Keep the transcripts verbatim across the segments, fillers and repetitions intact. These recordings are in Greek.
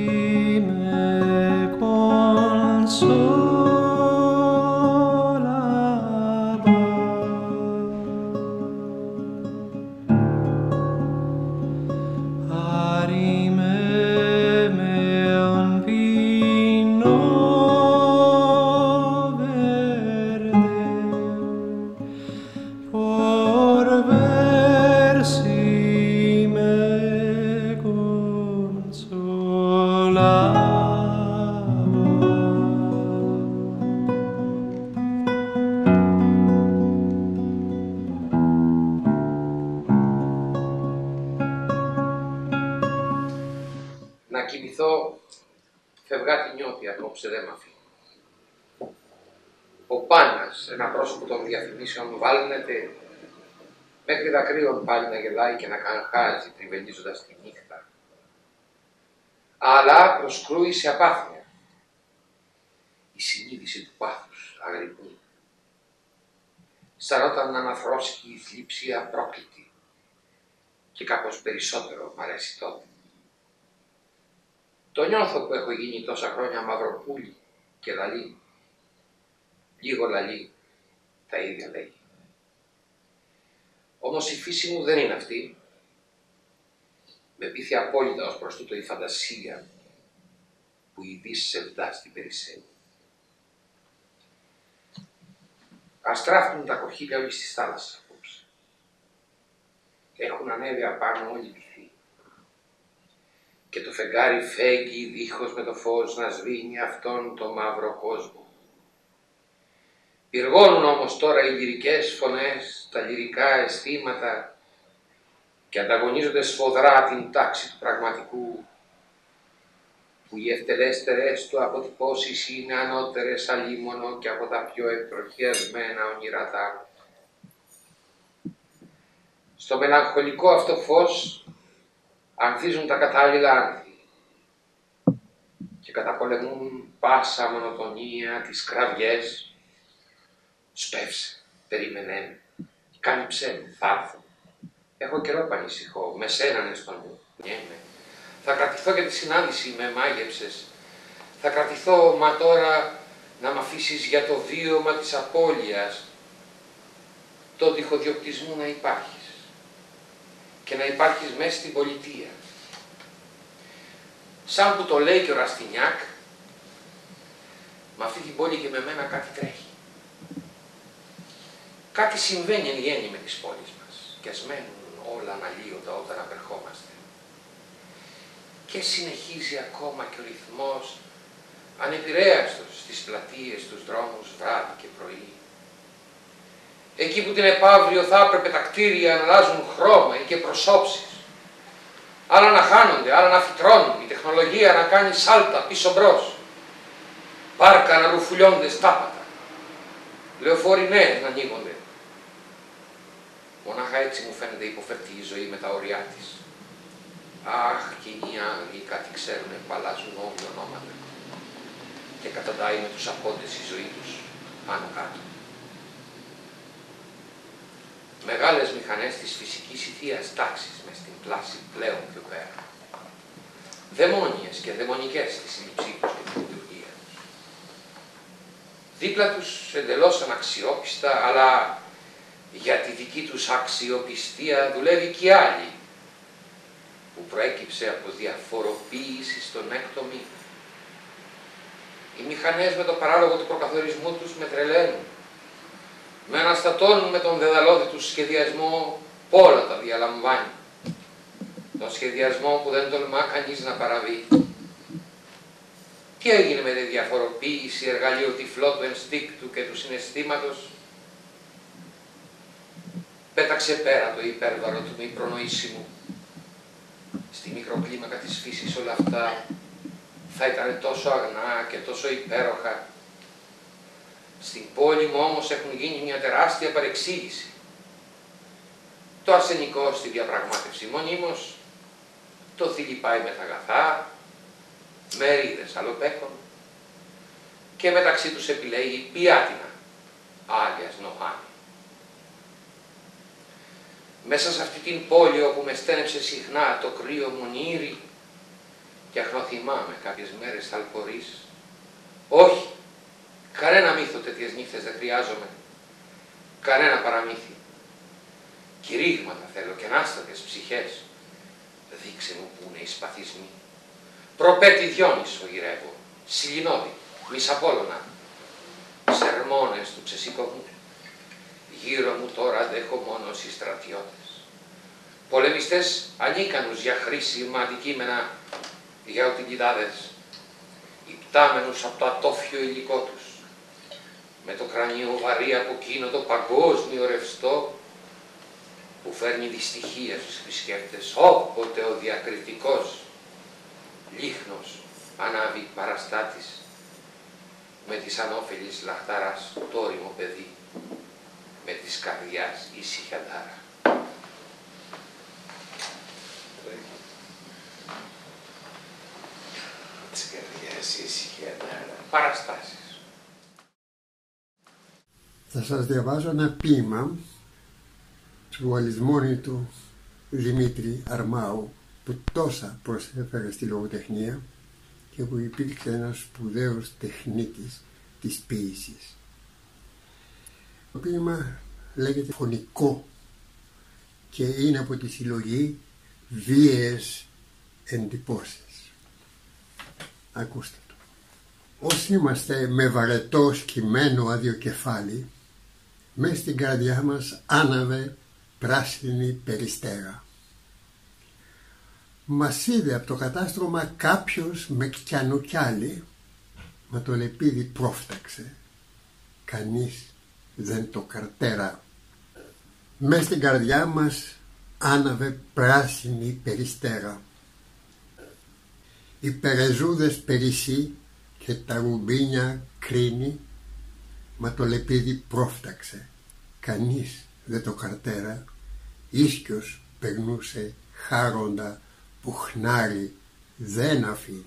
me consolaba. Arímeme un pino verde por ver si me consolaba. Να κοιμηθώ, φευγάτη νιώθει, απόψε δεν μ' αφήνει. Ο Πάνας, ένα πρόσωπο των διαφημίσεων, βάλνεται μέχρι δακρύων πάλι να γελάει και να καγχάζει τριβελίζοντας τη νύχτα. Αλλά προσκρούει σε απάθεια. Η συνείδηση του πάθους αγρυπνεί. Σαν όταν αναθρώσκει η θλίψη απρόκλητη και κάπως περισσότερο μ' αρέσει τότε. Το νιώθω που έχω γίνει τόσα χρόνια μαυροπούλι και λαλί. Λίγο λαλί, τα ίδια λέγει. Όμως η φύση μου δεν είναι αυτή. Με πείθει απόλυτα ως προς τούτο η φαντασία που η δύση σεβδά στην περισσεύει. Ας τράφτουν τα κοχύλια όλοι στις θάλασσες απόψε. Έχουν ανέβει απάνω όλοι οι πυθοί. Και το φεγγάρι φέγγει δίχως με το φως να σβήνει αυτόν το μαύρο κόσμο. Πυργώνουν όμως τώρα οι λυρικές φωνές, τα λυρικά αισθήματα και ανταγωνίζονται σφοδρά την τάξη του πραγματικού, που οι ευτελέστερες του αποτυπώσεις είναι ανώτερες αλίμονο και από τα πιο εκτροχιασμένα ονειρατά. Στο μελαγχολικό αυτό φως ανθίζουν τα κατάλληλα άνθη και καταπολεμούν πάσα μονοτονία τις κραυγές. Σπεύσε, περίμενέ με, κάλυψέ με, θα έρθω. Έχω καιρό που ανησυχώ, με σένανε στον μου, νιέμαι. Θα κρατηθώ για τη συνάντηση, με μάγεψες. Θα κρατηθώ, μα τώρα να μ' αφήσεις για το βίωμα της απώλειας, το διχοδιοκτισμού να υπάρχεις και να υπάρχεις μέσα στην πολιτεία. Σαν που το λέει και ο Ραστινιάκ, με αυτή την πόλη και με μένα κάτι τρέχει. Κάτι συμβαίνει εν γέννη με τις πόλεις μας και ας μένουν όλα αναλύοντα όταν απερχόμαστε. Και συνεχίζει ακόμα και ο ρυθμός ανεπηρέαστος στις πλατείες, στους δρόμους βράδυ και πρωί. Εκεί που την επαύριο θα έπρεπε τα κτίρια να αλλάζουν χρώμα ή και προσώψεις. Άλλα να χάνονται, άλλα να φυτρώνουν, η τεχνολογία να κάνει σάλτα πίσω μπρος. Πάρκα να ρουφουλιώνται στάπατα. Λεωφόροι νέες να ανοίγονται. Μονάχα έτσι μου φαίνεται υποφερτή η ζωή με τα ωριά της. Αχ, κοινοί Άγγλοι κάτι ξέρουνε που αλλάζουν όλοι ονόματα και καταντάει με τους απόντες η ζωή τους πάνω κάτω. Μεγάλες μηχανές της φυσικής ηθείας τάξης μες στην πλάση πλέον πιο πέρα. Δαιμόνιες και δαιμονικές στη σύλληψή τους και την λειτουργία τους. Δίπλα τους εντελώς αναξιόπιστα, αλλά για τη δική τους αξιοπιστία δουλεύει κι άλλη, που προέκυψε από διαφοροποίηση στον έκτο μήνα. Οι μηχανές με το παράλογο του προκαθορισμού τους με τρελαίνουν. Με αναστατώνουν με τον δεδαλώδη του σχεδιασμό όλα τα διαλαμβάνει. Τον σχεδιασμό που δεν τολμά κανείς να παραβεί. Τι έγινε με τη διαφοροποίηση εργαλείο τυφλό του ενστίκτου και του συναισθήματος? Πέταξε πέρα το υπέρβαρο του μη προνοήσιμου. Στη μικροκλίμακα της φύσης όλα αυτά θα ήταν τόσο αγνά και τόσο υπέροχα. Στην πόλη μου όμως έχουν γίνει μια τεράστια παρεξήγηση. Το αρσενικό στη διαπραγμάτευση μονίμως, το θηλυπάει με τα αγαθά, μερίδες αλλοπέκων και μεταξύ τους επιλέγει πιάτινα, Άγιας Νοάνη. Μέσα σε αυτή την πόλη όπου με στένεψε συχνά το κρύο μονήρι, και αχνόθυμάμαι κάποιες μέρες θαλπορείς. Όχι, κανένα μύθο τέτοιες νύχτες δεν χρειάζομαι, κανένα παραμύθι. Κηρύγματα θέλω και ανάστατες ψυχές. Δείξε μου που είναι οι σπαθισμοί. Προπέτη Διόνυσο γυρεύω, Σιλινόδη, Μισαπόλωνα, σερμόνες του Ξεσήκωμου. Γύρω μου τώρα αντέχω μόνος οι στρατιώτες. Πολεμιστές ανίκανους για χρήσιμα αντικείμενα, για οτιλιδάδες, υπτάμενους από το ατόφιο υλικό τους, με το κρανίο βαρύ από εκείνο το παγκόσμιο ρευστό που φέρνει δυστυχία στους επισκέπτες όποτε ο διακριτικός λίχνος ανάβει παραστάτης με της ανώφελης λαχταράς το όριμο παιδί, με της καρδιάς ήσυχη αντάρα. Της καρδιάς ήσυχη αντάρα. Παραστάσεις. Θα σας διαβάζω ένα ποίημα του αλυσμόνητου Δημήτρη Αρμάου, που τόσα προσέφερε στη λογοτεχνία και που υπήρξε ένας σπουδαίος τεχνίτης της ποίησης. Το ποίημα λέγεται «Φωνικό» και είναι από τη συλλογή «Βίαιες εντυπώσεις». Ακούστε το. Όσοι είμαστε με βαρετό σκυμμένο άδειο κεφάλι, μες στην καρδιά μας άναβε πράσινη περιστέρα. Μας είδε από το κατάστρωμα κάποιος με κιανοκιάλι, μα το λεπίδι πρόφταξε. Κανείς δεν το καρτέρα. Μες στην καρδιά μας άναβε πράσινη περιστέρα. Οι περεζούδες περισσεί και τα ρουμπίνια κρίνει, μα το λεπίδι πρόφταξε. Κανείς δεν το καρτέρα. Ίσκιος περνούσε χάροντα που χνάρι δεν αφήνει.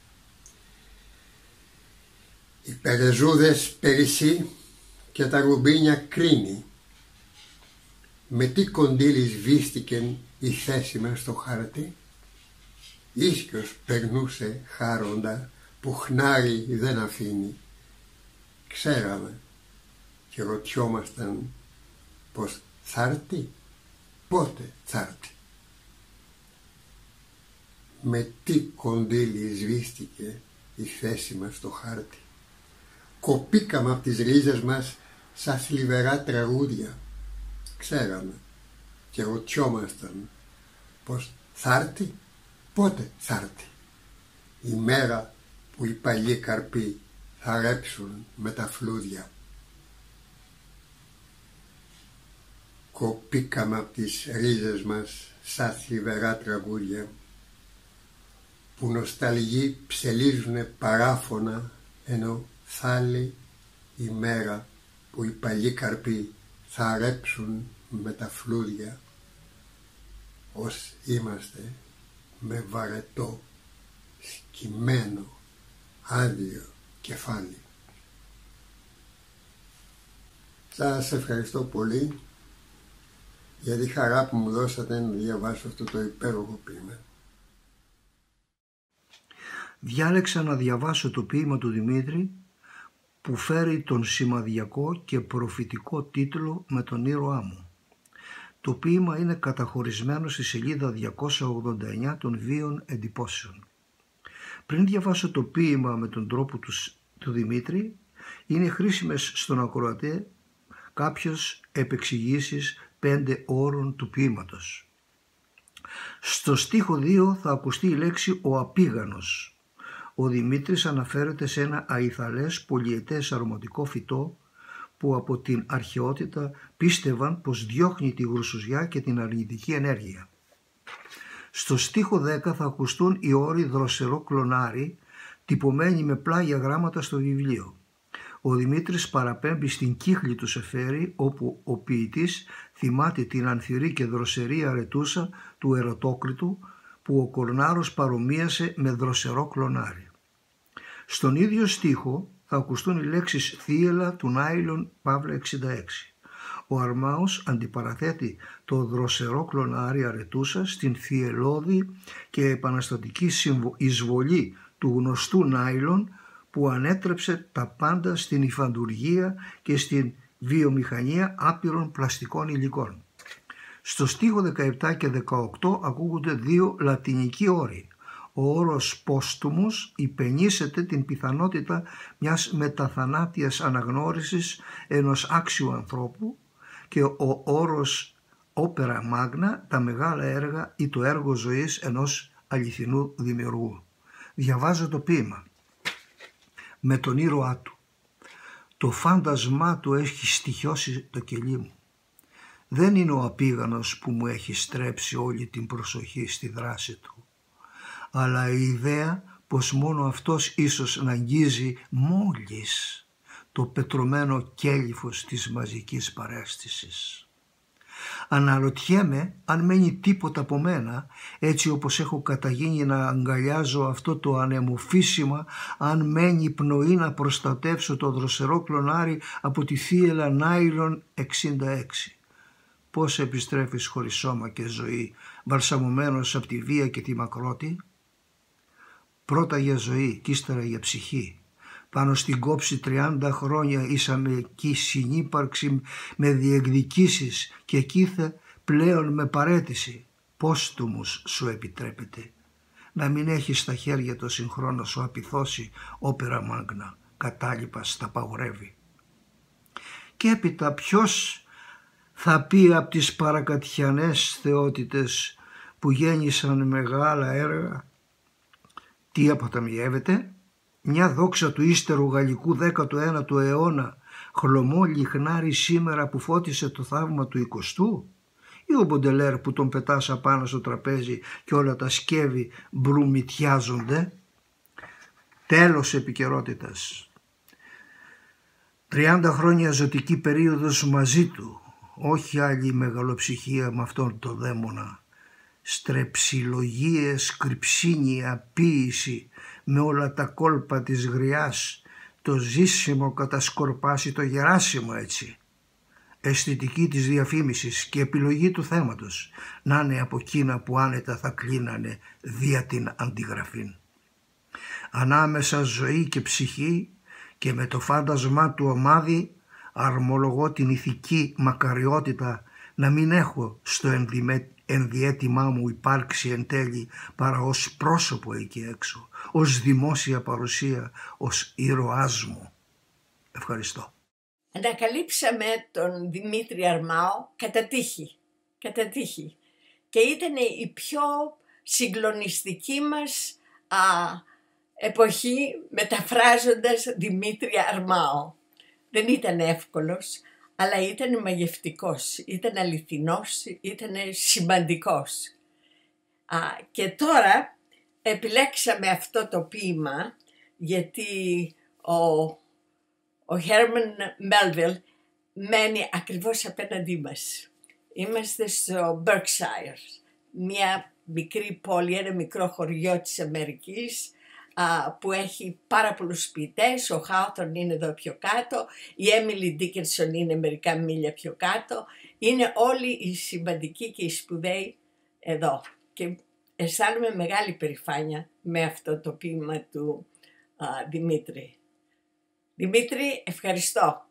Οι περεζούδες περισσεί και τα ρουμπίνια κρίνει. Με τι κοντήλι σβήστηκεν η θέση μες στο χάρτη. Ίσκιος περνούσε χάροντα που χνάρι δεν αφήνει. Ξέραμε και ρωτιόμασταν πως θάρτη, πότε θάρτη. Με τι κονδύλι σβήστηκε η θέση μας στο χάρτη. Κοπήκαμε από τις ρίζες μας σαν θλιβερά τραγούδια. Ξέραμε και ρωτιόμασταν πως θάρτη, πότε θάρτη. Η μέρα που οι παλιοί καρποί θα ρέψουν με τα φλούδια. Κοπήκαμε από τις ρίζες μας σαν θλιβερά τραγούδια που νοσταλγοί ψελίζουνε παράφωνα, ενώ θάλει η μέρα που οι παλιοί καρποί θα ρέψουν με τα φλούδια. Ως είμαστε με βαρετό, σκυμμένο, άδειο κεφάλι. Σας ευχαριστώ πολύ για τη χαρά που μου δώσατε να διαβάσω αυτό το υπέροχο ποίημα. Διάλεξα να διαβάσω το ποίημα του Δημήτρη που φέρει τον σημαδιακό και προφητικό τίτλο «Με τον ήρωά μου». Το ποίημα είναι καταχωρισμένο στη σελίδα διακόσια ογδόντα εννιά των Βίων εντυπώσεων. Πριν διαβάσω το ποίημα με τον τρόπο του, του Δημήτρη, είναι χρήσιμες στον ακροατή κάποιες επεξηγήσεις πέντε όρων του ποίηματος. Στο στίχο δύο θα ακουστεί η λέξη «ο απίγανος». Ο Δημήτρης αναφέρεται σε ένα αϊθαλές πολυετές αρωματικό φυτό που από την αρχαιότητα πίστευαν πως διώχνει τη γρουσουζιά και την αρνητική ενέργεια. Στο στίχο δέκα θα ακουστούν οι όροι «δροσερό κλονάρι» τυπωμένοι με πλάγια γράμματα στο βιβλίο. Ο Δημήτρης παραπέμπει στην κύχλη του Σεφέρη, όπου ο ποιητής θυμάται την ανθυρή και δροσερή αρετούσα του Ερωτόκριτου που ο Κορνάρος παρομοίασε με δροσερό κλονάρι. Στον ίδιο στίχο θα ακουστούν οι λέξεις θύελλα του Νάιλον Παύλα εξήντα έξι. Ο Αρμάος αντιπαραθέτει το δροσερό κλονάρι αρετούσα στην θυελλώδη και επαναστατική εισβολή του γνωστού νάιλον που ανέτρεψε τα πάντα στην υφαντουργία και στην βιομηχανία άπειρων πλαστικών υλικών. Στο στίχο δεκαεπτά και δεκαοκτώ ακούγονται δύο λατινικοί όροι. Ο όρος πόστουμος υπενήσεται την πιθανότητα μιας μεταθανάτιας αναγνώρισης ενός άξιου ανθρώπου και ο όρος όπερα μάγνα, τα μεγάλα έργα ή το έργο ζωής ενός αληθινού δημιουργού. Διαβάζω το ποίημα. Με τον ήρωά του. Το φάντασμά του έχει στοιχιώσει το κελί μου. Δεν είναι ο απίγανος που μου έχει στρέψει όλη την προσοχή στη δράση του, αλλά η ιδέα πως μόνο αυτός ίσως να αγγίζει μόλις το πετρωμένο κέλυφος της μαζικής παρέστησης. Αναρωτιέμαι αν μένει τίποτα από μένα, έτσι όπως έχω καταγίνει να αγκαλιάζω αυτό το ανεμοφύσιμα, αν μένει πνοή να προστατεύσω το δροσερό κλονάρι από τη θύελλα νάιλον εξήντα έξι. Πώς επιστρέφεις χωρίς σώμα και ζωή, βαλσαμωμένος από τη βία και τη μακρότη? Πρώτα για ζωή κι ύστερα για ψυχή. Πάνω στην κόψη τριάντα χρόνια ήσαμε εκεί συνύπαρξη με διεκδικήσεις και κήθε πλέον με παρέτηση. Πόστουμους σου επιτρέπεται. Να μην έχεις στα χέρια το συγχρόνο σου απειθώσει όπερα μάγνα, κατάλοιπα στα παγορεύει. Και έπειτα ποιος θα πει από τις παρακατιανές θεότητες που γέννησαν μεγάλα έργα, τι αποταμιεύεται? Μια δόξα του ύστερου γαλλικού δέκατου ένατου αιώνα, χλωμό λιχνάρι σήμερα που φώτισε το θαύμα του εικοστού, ή ο Μποντελέρ που τον πετάσα πάνω στο τραπέζι και όλα τα σκεύη μπρουμιτιάζονται? Τέλος επικαιρότητας. τριάντα χρόνια ζωτική περίοδος μαζί του, όχι άλλη μεγαλοψυχία με αυτόν το δαίμονα. Στρεψιλογίες, κρυψίνια, ποίηση με όλα τα κόλπα της γριάς, το ζήσιμο κατασκορπάσει το γεράσιμο έτσι. Αισθητική της διαφήμισης και επιλογή του θέματος, να είναι από εκείνα που άνετα θα κλείνανε δια την αντιγραφήν. Ανάμεσα ζωή και ψυχή και με το φάντασμά του ομάδι αρμολογώ την ηθική μακαριότητα να μην έχω στο ενδυμέ, ενδιέτημά μου υπάρξει εν τέλει παρά ως πρόσωπο εκεί έξω, ως δημόσια παρουσία, ως ήρωάς μου. Ευχαριστώ. Ανακαλύψαμε τον Δημήτρη Αρμάο κατά τύχη, κατά τύχη. Και ήταν η πιο συγκλονιστική μας α, εποχή μεταφράζοντας Δημήτρη Αρμάο. Δεν ήταν εύκολος, αλλά ήταν μαγευτικός, ήταν αληθινός, ήταν σημαντικός. Α, και τώρα επιλέξαμε αυτό το ποίημα γιατί ο, ο Χέρμαν Μέλβιλ μένει ακριβώς απέναντί μας. Είμαστε στο Berkshire, μια μικρή πόλη, ένα μικρό χωριό της Αμερικής, που έχει πάρα πολλούς ποιητές. Ο Χάουθορν είναι εδώ πιο κάτω, η Έμιλι Ντίκενσον είναι μερικά μίλια πιο κάτω. Είναι όλοι οι σημαντικοί και οι σπουδαίοι εδώ. Και αισθάνομαι μεγάλη περηφάνεια με αυτό το ποίημα του α, Δημήτρη. Δημήτρη, ευχαριστώ.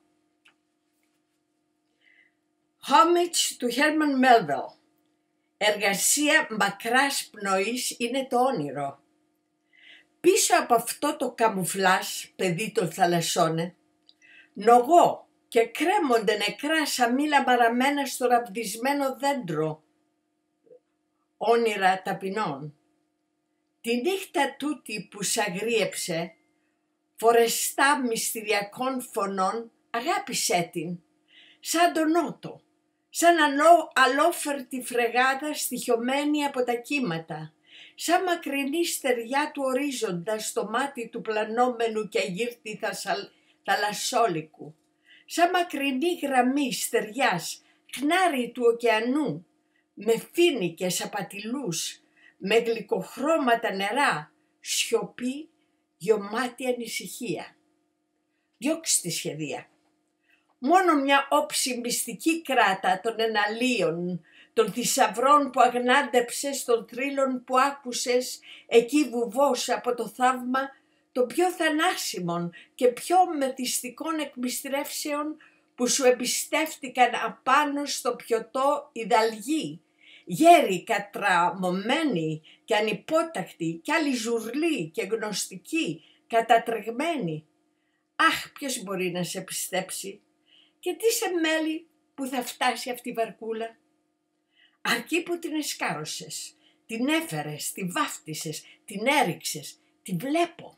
Homage του Herman Melville. Εργασία μακράς πνοής είναι το όνειρο. Πίσω από αυτό το καμουφλάζ, παιδί των θαλασσών, νογώ και κρέμονται νεκρά σαν μήλα μαραμένα στο ραβδισμένο δέντρο, όνειρα ταπεινών. Τη νύχτα τούτη που σ' αγρίεψε, φορεστά μυστηριακών φωνών, αγάπησέ την, σαν τον νότο, σαν αλό, αλόφερτη φρεγάδα στοιχειωμένη από τα κύματα, σαν μακρινή στεριά του ορίζοντα στο μάτι του πλανόμενου και αγύρτη θαλασσόλικου, σαν μακρινή γραμμή στεριάς, χνάρι του ωκεανού, με φοίνικες απατηλούς, με γλυκοχρώματα νερά, σιωπή, γεωμάτη ανησυχία. Διώξ' τη σχεδία. Μόνο μια όψη μυστική κράτα των εναλίων, των θησαυρών που αγνάντεψες, των θρύλων που άκουσες, εκεί βουβός από το θαύμα των πιο θανάσιμων και πιο μεθυστικών εκμυστρεύσεων που σου εμπιστεύτηκαν απάνω στο πιωτό ιδαλγοί, γέροι κατραμωμένοι και ανυπότακτοι κι άλλοι ζουρλοί και γνωστικοί, κατατρεγμένοι. Αχ, ποιος μπορεί να σε πιστέψει? Και τι σε μέλη που θα φτάσει αυτή η βαρκούλα? Αρκεί που την εσκάρωσες, την έφερες, τη βάφτισες, την έριξες, τη βλέπω.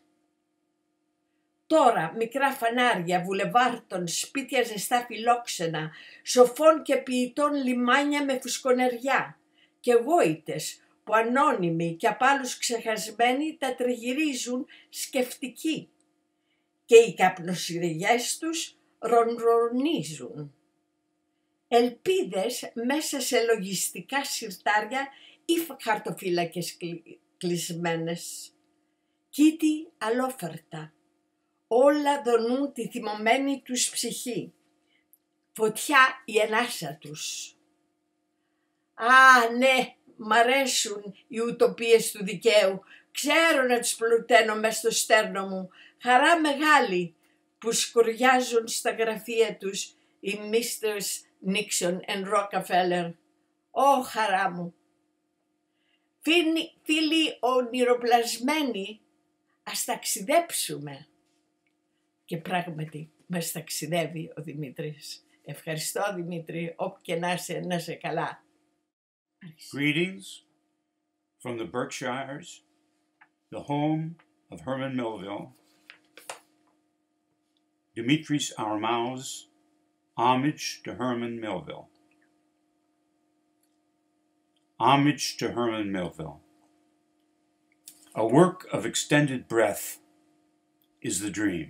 Τώρα μικρά φανάρια, βουλεβάρτων, σπίτια ζεστά φιλόξενα, σοφών και ποιητών λιμάνια με φουσκονεριά και γόητες που ανώνυμοι και απ' άλλους ξεχασμένοι τα τριγυρίζουν σκεφτικοί και οι καπνοσυριγιές τους ρονρονίζουν. Ελπίδες μέσα σε λογιστικά συρτάρια ή χαρτοφύλακες κλεισμένες. Κήτη αλόφερτα. Όλα δονούν τη θυμωμένη τους ψυχή. Φωτιά η ενάσα τους. Α, ναι, μ' αρέσουν οι ουτοπίες του δικαίου. Ξέρω να τους πλουταίνω μες στο στέρνο μου. Χαρά μεγάλη που σκουριάζουν στα γραφεία τους οι μίστερς Νίξον and Rockefeller. Ω, χαρά μου. Φίλοι, φίλοι ονειροπλασμένοι, ας ταξιδέψουμε. Και πράγματι μας ταξιδεύει ο Δημήτρης. Ευχαριστώ, Δημήτρη, όπου και να είσαι, να είσαι καλά. Greetings from the Berkshires, the home of Herman Melville. Dimitris Armao's Homage to Herman Melville. Homage to Herman Melville. A work of extended breadth is the dream.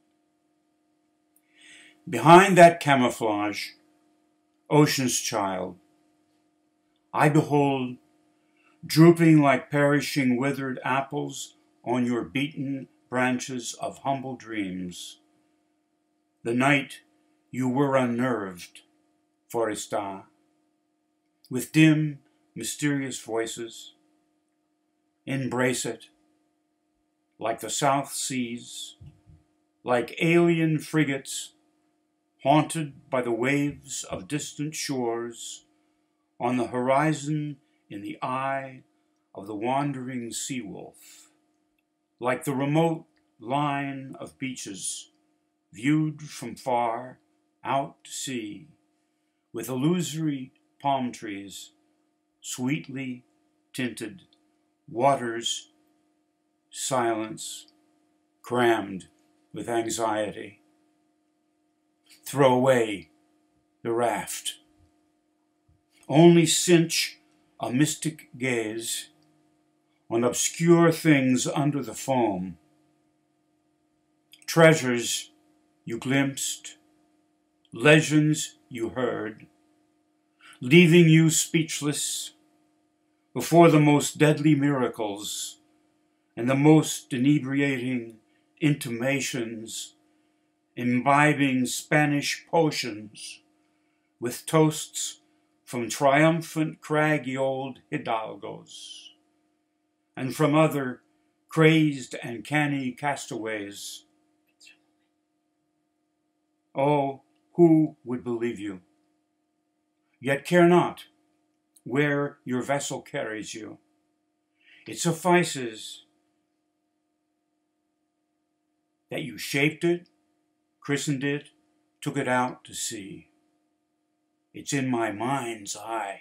Behind that camouflage, ocean's child, I behold, drooping like perishing withered apples on your beaten branches of humble dreams, the night you were unnerved, Foresta, with dim, mysterious voices. Embrace it, like the South Seas, like alien frigates haunted by the waves of distant shores, on the horizon in the eye of the wandering sea wolf, like the remote line of beaches viewed from far out to sea, with illusory palm trees, sweetly tinted, waters, silence, crammed with anxiety. Throw away the raft. Only cinch a mystic gaze on obscure things under the foam. Treasures you glimpsed, legends you heard, leaving you speechless before the most deadly miracles and the most inebriating intimations, imbibing Spanish potions with toasts from triumphant craggy old hidalgos, and from other crazed and canny castaways. Oh, who would believe you? Yet care not where your vessel carries you. It suffices that you shaped it, christened it, took it out to sea. It's in my mind's eye.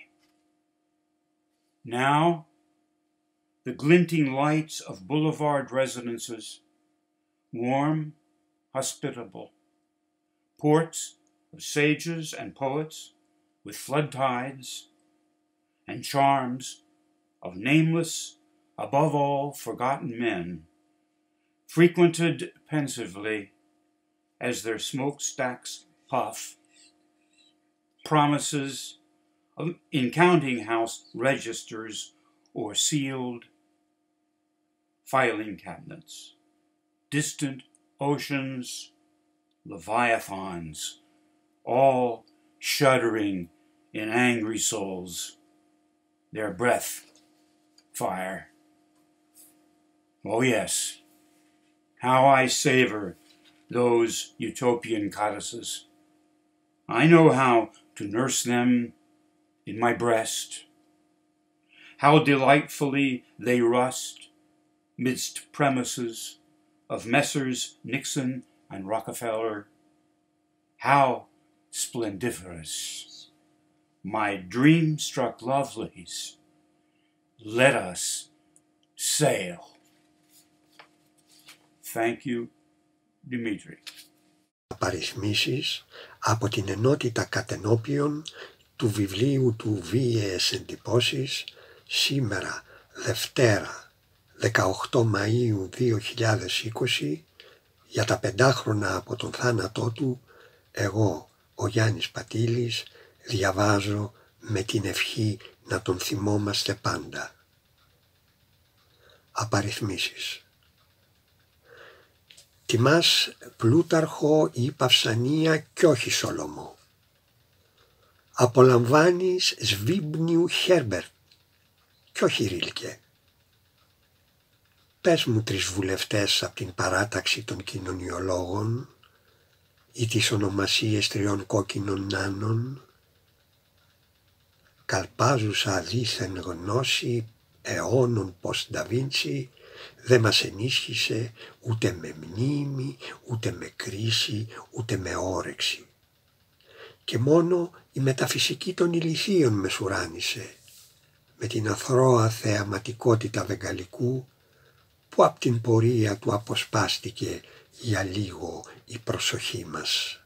Now, the glinting lights of boulevard residences, warm, hospitable, ports of sages and poets with flood tides, and charms of nameless, above all forgotten men, frequented pensively as their smokestacks puff, promises in counting house registers or sealed filing cabinets, distant oceans, leviathans all shuddering in angry souls, their breath fire. Oh yes, how I savor those utopian codices. I know how to nurse them in my breast, how delightfully they rust midst premises of Messrs. Nixon and Rockefeller, how splendiferous my dream-struck lovelies. Let us sail. Thank you, Dimitri. Απαριθμίσεις από την ενότητα κατενόπιων του βιβλίου του Βίαιες εντυπώσεις, σήμερα Δευτέρα δεκαοκτώ Μαΐου δύο χιλιάδες είκοσι, για τα πεντάχρονα από τον θάνατό του, εγώ, ο Γιάννης Πατήλης, διαβάζω με την ευχή να τον θυμόμαστε πάντα. Απαριθμίσεις. Τιμάς Πλούταρχο ή Παυσανία κι όχι Σολομό. Απολαμβάνεις Σβίμπνιου Χέρμπερτ κι όχι Ρίλκε. Πες μου τρεις βουλευτές από την παράταξη των κοινωνιολόγων ή τις ονομασίες τριών κόκκινων νάνων. Καλπάζουσα δίθεν γνώση αιώνων πως Νταβίντσι δεν μας ενίσχυσε ούτε με μνήμη, ούτε με κρίση, ούτε με όρεξη. Και μόνο η μεταφυσική των ηλιθείων μεσουράνησε, με την αθρώα θεαματικότητα βεγγαλικού, που απ' την πορεία του αποσπάστηκε για λίγο η προσοχή μας.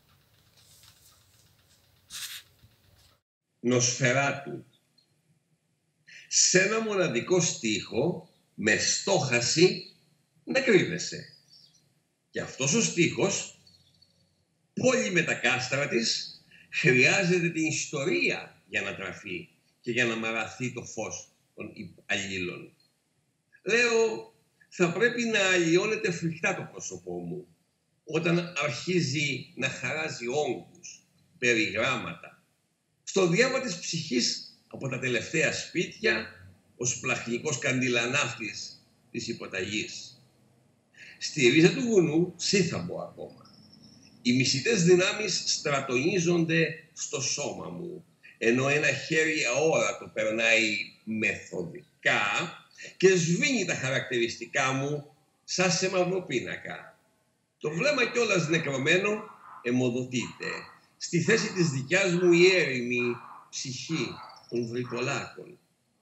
Νοσφαιράτου. Σ' ένα μοναδικό στίχο με στόχαση να κρύβεσαι. Και αυτός ο στίχος, πόλη με τα κάστρα της, χρειάζεται την ιστορία για να τραφεί και για να μαραθεί το φως των αλλήλων. Λέω, θα πρέπει να αλλοιώνεται φρικτά το πρόσωπό μου, όταν αρχίζει να χαράζει όγκους, περιγράμματα. Στο διάβα της ψυχής από τα τελευταία σπίτια, ο σπλαχνικός καντιλανάφτης της υποταγής. Στη ρίζα του βουνού σύθαμπο ακόμα. Οι μισητές δυνάμεις στρατονίζονται στο σώμα μου, ενώ ένα χέρι αόρατο περνάει μεθοδικά και σβήνει τα χαρακτηριστικά μου σαν σε μαυροπίνακα. Το βλέμμα κιόλας νεκρωμένο αιμοδοτείται στη θέση της δικιάς μου η έρημη ψυχή των βρυτολάκων.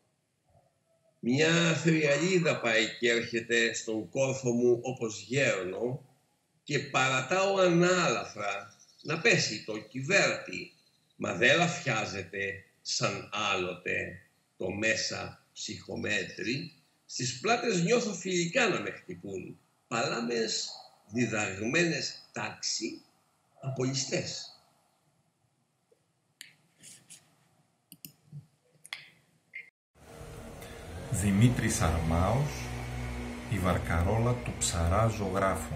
Μια θριαλίδα πάει και έρχεται στον κόρφο μου όπως γέρνο και παρατάω ανάλαφρα να πέσει το κυβέρτη, μα δεν λαφιάζεται σαν άλλοτε το μέσα ψυχομέτρη. Στις πλάτες νιώθω φιλικά να με χτυπούν, παλάμες διδαγμένες τάξη απολυστές. Δημήτρης Αρμάος, η βαρκαρόλα του ψαρά ζωγράφου.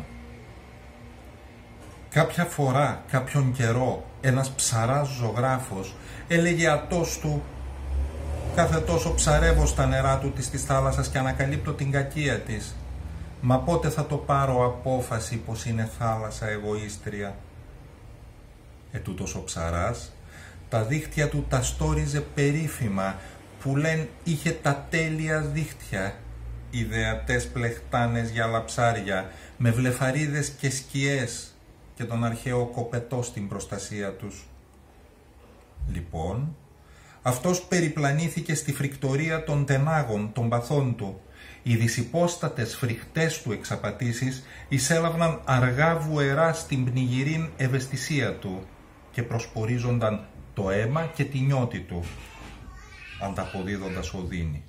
Κάποια φορά, κάποιον καιρό, ένας ψαράς ζωγράφος έλεγε ατός του «Κάθε τόσο ψαρεύω στα νερά του της της θάλασσας και ανακαλύπτω την κακία της. Μα πότε θα το πάρω απόφαση πως είναι θάλασσα εγωίστρια». Ετούτος ο ψαράς τα δίχτυα του τα στόριζε περίφημα, που λένε είχε τα τέλεια δίχτυα, ιδεατές πλεχτάνες για λαψάρια, με βλεφαρίδες και σκιές και τον αρχαίο κοπετό στην προστασία τους. Λοιπόν, αυτός περιπλανήθηκε στη φρικτορία των τενάγων, των παθών του. Οι δυσυπόστατες φρικτές του εξαπατήσεις εισέλαβναν αργά βουερά στην πνιγυρήν ευαισθησία του και προσπορίζονταν το αίμα και τη νιώτη του, ανταποδίδοντας οδύνη.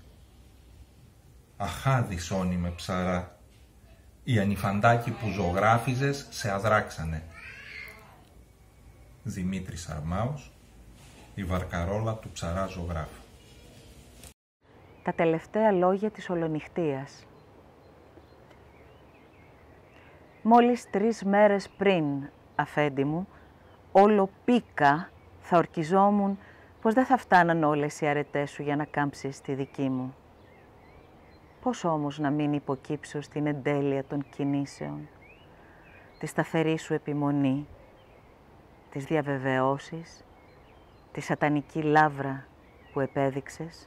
Αχάδης όνειμε ψαρά, οι ανιφαντάκοι που ζωγράφιζες σε αδράξανε. Δημήτρης Αρμάος, η βαρκαρόλα του ψαρά ζωγράφου. Τα τελευταία λόγια της ολονυχτίας. Μόλις τρεις μέρες πριν, αφέντη μου, όλο πίκα, θα ορκιζόμουν πως δεν θα φτάναν όλες οι αρετές σου για να κάμψεις τη δική μου. Πώς όμως να μην υποκύψω στην εντέλεια των κινήσεων, τη σταθερή σου επιμονή, τις διαβεβαιώσεις, τη σατανική λάβρα που επέδειξες.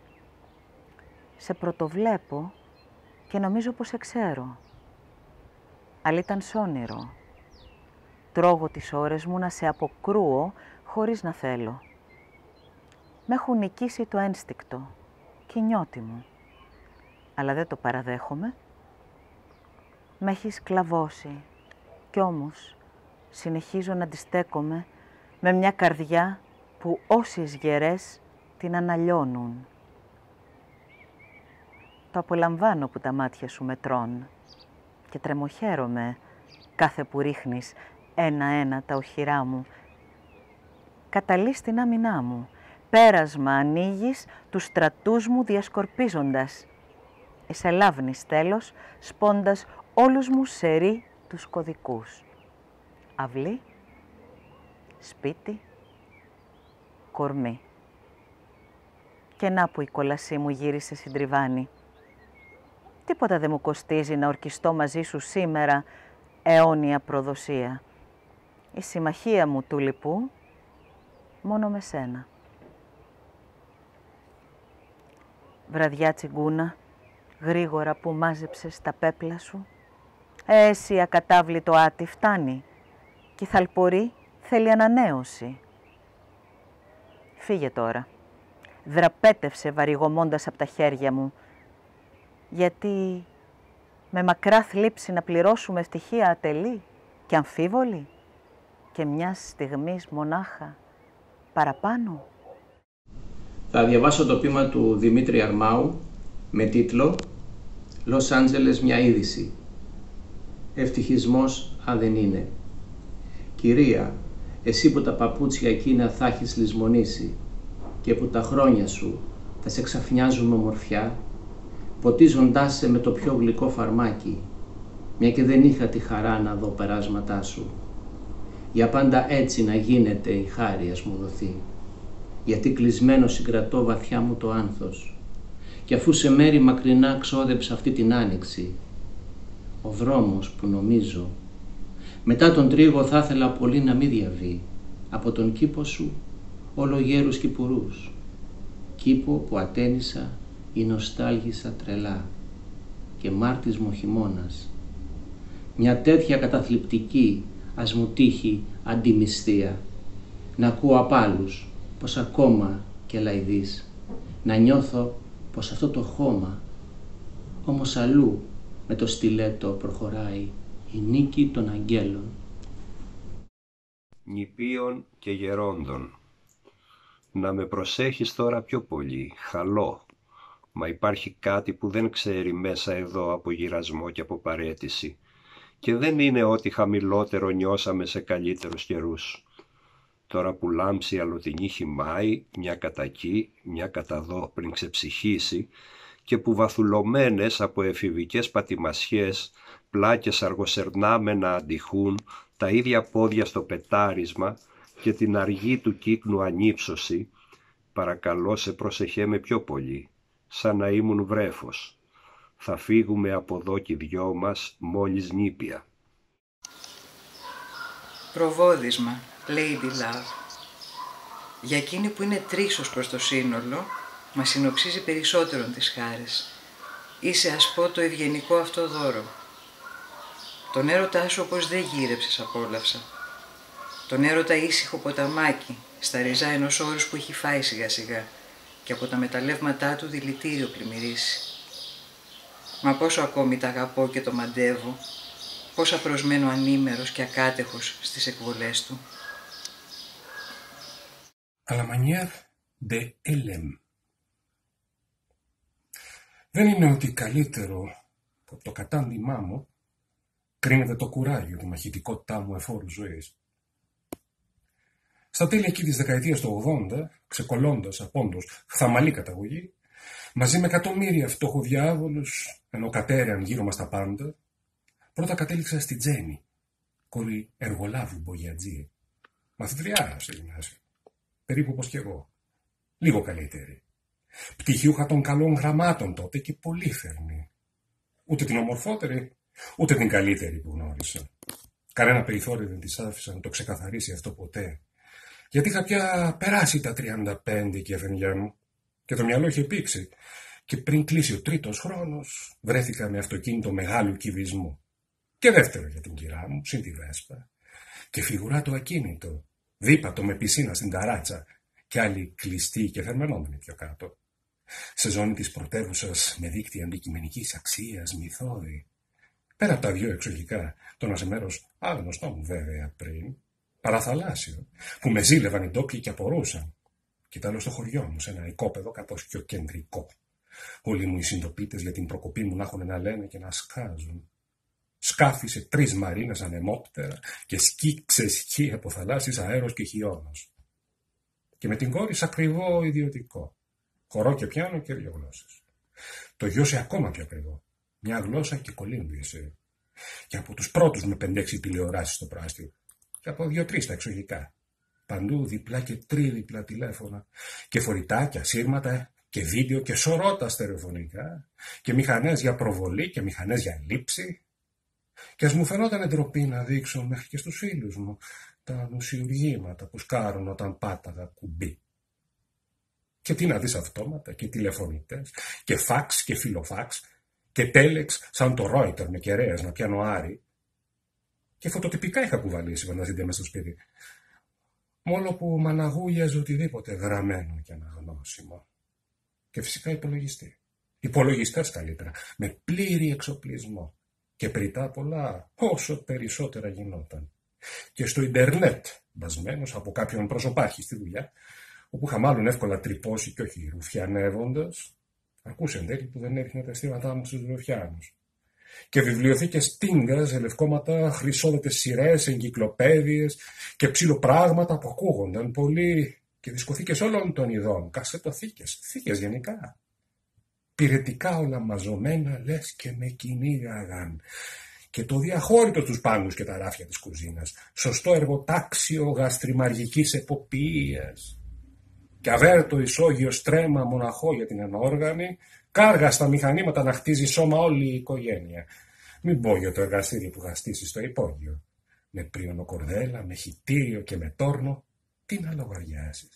Σε πρωτοβλέπω και νομίζω πως σε ξέρω. Αλλά ήταν σ' όνειρο. Τρώγω τις ώρες μου να σε αποκρούω χωρίς να θέλω. Με έχουν νικήσει το ένστικτο και η νιώτη μου. Αλλά δεν το παραδέχομαι. Με έχεις κλαβώσει κι όμως συνεχίζω να αντιστέκομαι με μια καρδιά που όσες γερές την αναλιώνουν. Το απολαμβάνω που τα μάτια σου μετρών και τρεμοχαίρομαι κάθε που ρίχνεις ένα-ένα τα οχυρά μου. Καταλύεις την άμυνά μου, πέρασμα ανοίγεις τους στρατούς μου διασκορπίζοντας. Εισελάβνεις τέλος, σπώντας όλους μου σερί τους κωδικούς. Αυλή, σπίτι, κορμί. Και να που η κόλασή μου γύρισε συντριβάνι. Τίποτα δεν μου κοστίζει να ορκιστώ μαζί σου σήμερα αιώνια προδοσία. Η συμμαχία μου του λοιπού μόνο με σένα. Βραδιά τσιγκούνα, γρήγορα που μάζεψες τα πέπλα σου, εσύ ακατάβλητο άτι φτάνει κι η θαλπορή θέλει ανανέωση. Φύγε τώρα, δραπέτευσε βαρυγωμώντας από τα χέρια μου, γιατί με μακρά θλίψη να πληρώσουμε ευτυχία ατελή και αμφίβολη και μιας στιγμής μονάχα παραπάνω. Θα διαβάσω το ποίημα του Δημήτρη Αρμάου με τίτλο «Λος Άντζελες μια είδηση». Ευτυχισμός αν δεν είναι. Κυρία, εσύ που τα παπούτσια εκείνα θα έχεις λησμονήσει και που τα χρόνια σου θα σε ξαφνιάζουν με ομορφιά, ποτίζοντάς σε με το πιο γλυκό φαρμάκι, μια και δεν είχα τη χαρά να δω περάσματά σου. Για πάντα έτσι να γίνεται η χάρη ας μου δοθεί, γιατί κλεισμένο συγκρατώ βαθιά μου το άνθος, και αφού σε μέρη μακρινά ξόδεψα αυτή την άνοιξη, ο δρόμος που νομίζω, μετά τον τρίγο θα ήθελα πολύ να μην διαβεί, από τον κήπο σου όλο γέρους κυπουρούς, κήπο που ατένισα ή νοστάλγησα τρελά και μάρτης μου χειμώνας. Μια τέτοια καταθλιπτική ας μου τύχει αντιμυστία, να ακούω απ' άλλους πως ακόμα και λαϊδής, να νιώθω πως αυτό το χώμα, όμως αλλού με το στιλέτο προχωράει η νίκη των αγγέλων. Νηπίων και γερόντων. Να με προσέχεις τώρα πιο πολύ, χαλώ, μα υπάρχει κάτι που δεν ξέρει μέσα εδώ από γυρασμό και από παρέτηση, και δεν είναι ότι χαμηλότερο νιώσαμε σε καλύτερους καιρούς. Τώρα που λάμψει αλωτινή χυμάει, μια κατά εκεί, μια κατά δω πριν ξεψυχήσει, και που βαθουλωμένες από εφηβικές πατημασιές πλάκες αργοσερνάμενα αντιχούν τα ίδια πόδια στο πετάρισμα και την αργή του κύκνου ανύψωση, παρακαλώ σε προσεχέ με πιο πολύ, σαν να ήμουν βρέφος. Θα φύγουμε από εδώ κι οι δυο μας μόλις νήπια. Προβόδισμα, Lady Love. Για εκείνη που είναι τρίσος προς το σύνολο, μας συνοψίζει περισσότερον τις χάρες. Είσαι ας πω το ευγενικό αυτό δώρο. Τον έρωτά σου όπως δεν γύρεψες απόλαυσα. Τον έρωτα ήσυχο ποταμάκι, στα ριζά ενός όρους που έχει φάει σιγά σιγά και από τα μεταλλεύματά του δηλητήριο πλημμυρίσει. Μα πόσο ακόμη τα αγαπώ και το μαντεύω, πόσα προσμένω ανήμερος και ακάτεχος στις εκβολές του. À la manière de Elem. Δεν είναι ότι καλύτερο από το κατάντημά μου κρίνεται το κουράγιο, τη μαχητικότητά μου εφόρου ζωής. Στα τέλη εκεί της δεκαετίας του ογδόντα, ξεκολλώντας από όντως χθαμαλή καταγωγή, μαζί με εκατομμύρια φτωχοδιάβολους, ενώ κατέρεαν γύρω μας τα πάντα, πρώτα κατέληξα στη Τζέννη, κόρη εργολάβου Μπογιατζή. Μαθητριάρα στο γυμνάσιο. Περίπου όπως κι εγώ. Λίγο καλύτερη. Πτυχιούχα των καλών γραμμάτων τότε και πολύθερμη. Ούτε την ομορφότερη, ούτε την καλύτερη που γνώρισα. Κανένα περιθώριο δεν της άφησα να το ξεκαθαρίσει αυτό ποτέ. Γιατί είχα πια περάσει τα τριάντα πέντε και αφενιά μου και το μυαλό είχε πήξει. Και πριν κλείσει ο τρίτος χρόνος, βρέθηκα με αυτοκίνητο μεγάλου κυβισμού. Και δεύτερο για την κυρά μου, συν τη Βέσπα. Και φιγουρά το ακίνητο, δίπατο με πισίνα στην ταράτσα και άλλοι κλειστοί και θερμενόμενοι πιο κάτω. Σε ζώνη της πρωτεύουσας με δίκτυα αντικειμενικής αξίας, μυθώδη. Πέρα από τα δυο εξοχικά, το ένα σε μέρος άγνωστό μου βέβαια πριν, παραθαλάσσιο, που με ζήλευαν οι ντόπιοι και απορούσαν. Κι τ' άλλο στο χωριό μου, σε ένα οικόπεδο κάπως πιο κεντρικό. Όλοι μου οι συντοπίτες για την προκοπή μου να έχουν να λένε και να σκάζουν. Σκάφη σε τρεις μαρίνες ανεμόπτερα και σκι ξεσκι από θαλάσσης αέρος και χιόνος. Και με την κόρη σ' ακριβό ιδιωτικό. Χορό και πιάνο και δύο γλώσσες. Το γιο σε ακόμα πιο ακριβό. Μια γλώσσα και κολύμβησε. Και από τους πρώτους με πεντέξι τηλεοράσεις στο πράστιο. Και από δύο-τρεις τα εξοχικά. Παντού διπλά και τρίδιπλα τηλέφωνα. Και φορητάκια, σύρματα και βίντεο και σωρό τα στερεοφωνικά. Και μηχανές για προβολή και μηχανές για λήψη. Και ας μου φαινόταν ντροπή να δείξω μέχρι και στους φίλους μου τα νοσιουργήματα που σκάρουν όταν πάταγα κουμπί. Και τι να δεις αυτόματα και τηλεφωνητές και φαξ και φιλοφαξ και τέλεξ σαν το Ρόιτερ με κεραίες να πιάνω Άρη. Και φωτοτυπικά είχα κουβαλήσει φανταστείτε μες στο σπίτι. Μόνο που μαναγούλιαζε οτιδήποτε γραμμένο και αναγνώσιμο. Και φυσικά υπολογιστή. Υπολογιστές καλύτερα, με πλήρη εξοπλισμό. Και πριτά πολλά, όσο περισσότερα γινόταν. Και στο ίντερνετ, μπασμένος από κάποιον προσωπάρχη στη δουλειά, όπου είχα μάλλον εύκολα τρυπώσει και όχι ρουφιανεύοντας, ακούσε εν τέλει που δεν έριχνε τα αισθήματά μου στους ρουφιάνους. Και βιβλιοθήκες τίνγκας σε λευκόματα, χρυσόδετες σειρές, εγκυκλοπαίδειες και ψιλοπράγματα που ακούγονταν πολύ και δισκοθήκες όλων των ειδών, κασετοθήκες, θήκες γενικά. Πυρετικά όλα μαζωμένα λες και με κυνήγαγαν. Και το διαχώρητο στους πάγκους και τα ράφια της κουζίνας. Σωστό εργοτάξιο γαστριμαργικής εποποιίας. Και αβέρτο ισόγειο στρέμμα μοναχό για την ανόργανη, κάργα στα μηχανήματα να χτίζει σώμα όλη η οικογένεια. Μην πω για το εργαστήριο που είχα στήσει στο υπόγειο. Με πριονοκορδέλα, με χυτήριο και με τόρνο, τι να λογαριάσεις.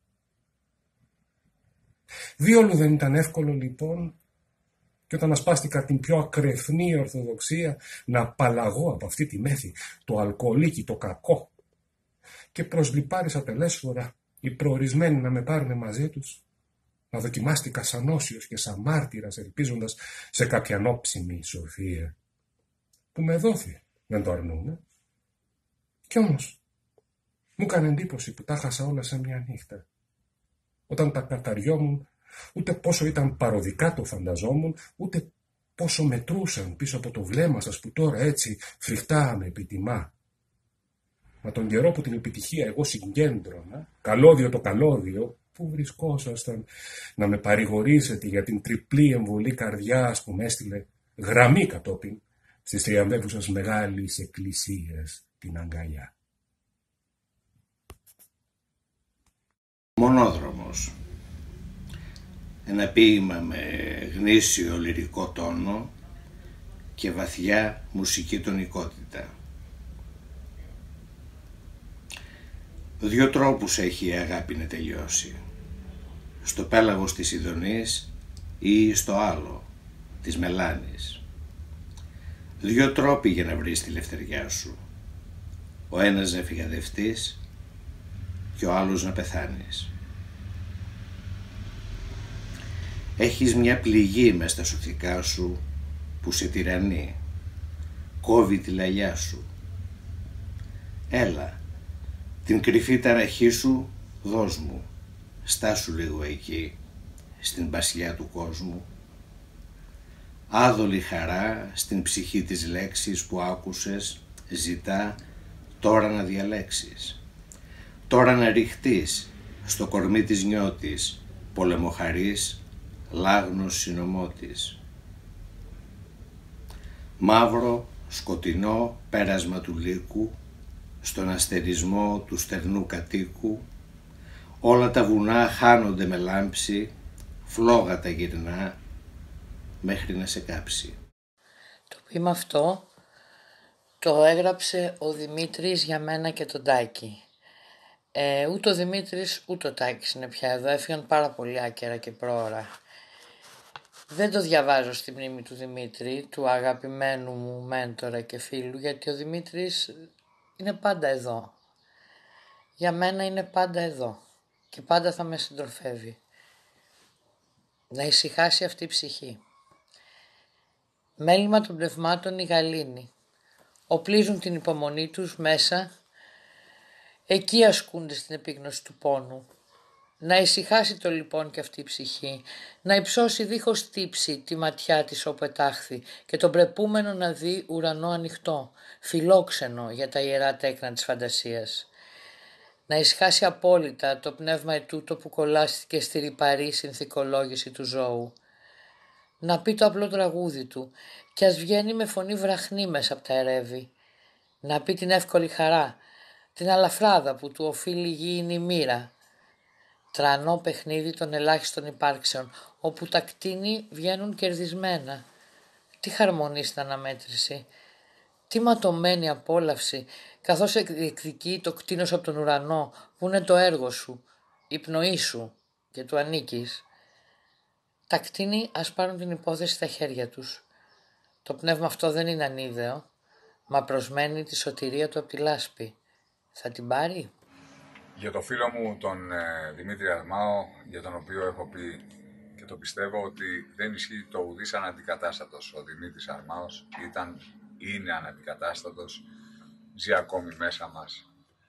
Διόλου δεν ήταν εύκολο λοιπόν και όταν ασπάστηκα την πιο ακρεφνή ορθοδοξία να απαλλαγώ από αυτή τη μέθη, το αλκοολίκι, το κακό και προσλιπάρισα τελέσφορα οι προορισμένοι να με πάρουν μαζί τους, να δοκιμάστηκα σαν όσιος και σαν μάρτυρας ελπίζοντας σε κάποια ανόψιμη σοφία που με δόθη, δεν το αρνούμε. Κι όμως μου έκανε εντύπωση που τα χάσα όλα σε μια νύχτα. Όταν τα καταριόμουν, ούτε πόσο ήταν παροδικά το φανταζόμουν, ούτε πόσο μετρούσαν πίσω από το βλέμμα σας που τώρα έτσι φρικτά με επιτιμά. Μα τον καιρό που την επιτυχία εγώ συγκέντρωνα, καλώδιο το καλώδιο, που βρισκόσασταν να με παρηγορήσετε για την τριπλή εμβολή καρδιάς που με έστειλε γραμμή κατόπιν στις τριαμβεύουσας μεγάλης εκκλησίας την αγκαλιά. Μονόδρομος. Ένα ποίημα με γνήσιο λυρικό τόνο και βαθιά μουσική τονικότητα. Δύο τρόπους έχει η αγάπη να τελειώσει. Στο πέλαγος της Ιδονής ή στο άλλο, της Μελάνης. Δύο τρόποι για να βρεις τη λευτεριά σου. Ο ένας να φυγαδευτείς και ο άλλος να πεθάνεις. Έχεις μια πληγή μες στα σωθικά σου που σε τυραννεί, κόβει τη λαγιά σου. Έλα, την κρυφή ταραχή σου δώσ' μου, στάσου λίγο εκεί, στην πασιά του κόσμου. Άδολη χαρά στην ψυχή της λέξης που άκουσες ζητά τώρα να διαλέξεις. Τώρα να ρηχτείς στο κορμί της νιώτης, πολεμοχαρής, λάγνος συνωμότης. Μαύρο, σκοτεινό πέρασμα του λύκου, στον αστερισμό του στερνού κατοίκου, όλα τα βουνά χάνονται με λάμψη, φλόγα τα γυρνά, μέχρι να σε κάψει. Το ποίημα αυτό το έγραψε ο Δημήτρης για μένα και τον Τάκη. Ε, ούτε ο Δημήτρης ούτε ο Τάκης είναι πια εδώ, έφυγαν πάρα πολύ άκερα και πρόωρα. Δεν το διαβάζω στη μνήμη του Δημήτρη, του αγαπημένου μου μέντορα και φίλου, γιατί ο Δημήτρης είναι πάντα εδώ. Για μένα είναι πάντα εδώ και πάντα θα με συντροφεύει. Να ησυχάσει αυτή η ψυχή. Μέλημα των πνευμάτων η γαλήνη. Οπλίζουν την υπομονή τους μέσα, εκεί ασκούνται στην επίγνωση του πόνου. Να ησυχάσει το λοιπόν και αυτή η ψυχή, να υψώσει δίχως τύψη τη ματιά της όπου ετάχθη και τον πρεπούμενο να δει ουρανό ανοιχτό, φιλόξενο για τα ιερά τέκνα της φαντασίας. Να ησυχάσει απόλυτα το πνεύμα ετούτο που κολλάστηκε στη ρυπαρή συνθηκολόγηση του ζώου. Να πει το απλό τραγούδι του κι ας βγαίνει με φωνή βραχνή μέσα από τα ερεύη. Να πει την εύκολη χαρά, την αλαφράδα που του οφείλει η γήινη μοίρα. Τρανό παιχνίδι των ελάχιστων υπάρξεων, όπου τα κτίνη βγαίνουν κερδισμένα. Τι χαρμονή στην αναμέτρηση, τι ματωμένη απόλαυση, καθώς εκδικεί το κτίνος από τον ουρανό, που είναι το έργο σου, η πνοή σου και του ανήκεις. Τα κτίνη ας πάρουν την υπόθεση στα χέρια τους. Το πνεύμα αυτό δεν είναι ανίδεο, μα προσμένει τη σωτηρία του από τη λάσπη. Θα την πάρει? Για το φίλο μου τον ε, Δημήτρη Αρμάο, για τον οποίο έχω πει και το πιστεύω ότι δεν ισχύει το ουδής αναντικατάστατος. Ο Δημήτρης Αρμάος ήταν, είναι αναντικατάστατος, ζει ακόμη μέσα μας.